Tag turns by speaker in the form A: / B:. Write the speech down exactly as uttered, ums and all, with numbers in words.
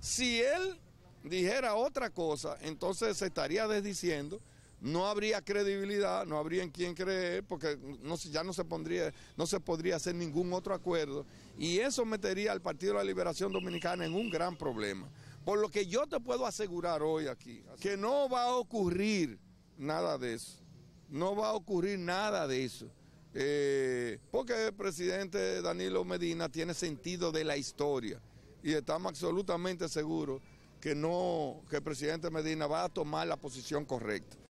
A: Si él dijera otra cosa, entonces se estaría desdiciendo, no habría credibilidad, no habría en quién creer, porque no, ya no se, pondría, no se podría hacer ningún otro acuerdo, y eso metería al Partido de la Liberación Dominicana en un gran problema. Por lo que yo te puedo asegurar hoy aquí, que no va a ocurrir nada de eso, no va a ocurrir nada de eso, eh, porque el presidente Danilo Medina tiene sentido de la historia, y estamos absolutamente seguros que, no, que el presidente Medina va a tomar la posición correcta.